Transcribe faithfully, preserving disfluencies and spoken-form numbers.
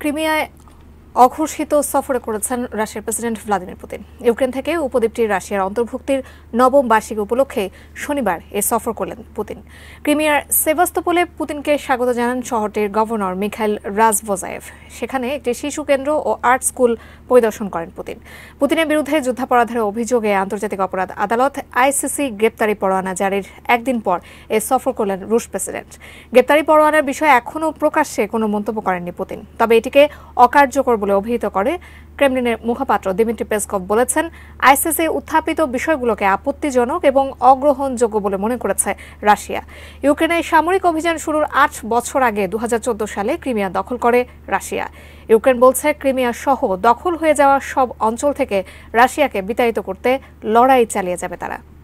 ক্রিমিয়ায় অঘোষিত সফরে করেছেন রাশিয়ার প্রেসিডেন্ট ভ্লাদিমির পুতিন। ইউক্রেন থেকে উপদ্বীপটি রাশিয়ার অন্তর্ভুক্তির নবম বার্ষিকী উপলক্ষে শনিবার এ সফর করলেন পুতিন। ক্রিমিয়ার সেভাস্তোপোলে পুতিনকে স্বাগত জানান শহরটির গভর্নর মিখাইল রাজভোজায়েভ। সেখানে একটি শিশু কেন্দ্র ও আর্ট স্কুল পরিদর্শন করেন পুতিন। পুতিনের বিরুদ্ধে যুদ্ধাপরাধের অভিযোগে আন্তর্জাতিক অপরাধ আদালত আইসিসি গ্রেপ্তারি পরোয়ানা জারির একদিন পর এ সফর করলেন রুশ প্রেসিডেন্ট। গ্রেপ্তারি পরোয়ানার বিষয়ে এখনও প্রকাশ্যে কোনো মন্তব্য করেননি পুতিন, তবে এটিকে অকার্যকর বলে অভিহিত করে ক্রেমলিনের মুখপাত্র দিমিত্রি পেসকভ বলেছেন, আইসিসি উত্থাপিত বিষয়গুলোকে আপত্তিজনক এবং অগ্রহণযোগ্য বলে মনে করেছে রাশিয়া। ইউক্রেনের সামরিক অভিযান শুরুর আট বছর আগে দু হাজার চোদ্দ সালে ক্রিমিয়া দখল করে রাশিয়া। ইউক্রেন বলছে, ক্রিমিয়া সহ দখল হয়ে যাওয়া সব অঞ্চল থেকে রাশিয়াকে বিতাড়িত করতে লড়াই চালিয়ে যাবে তারা।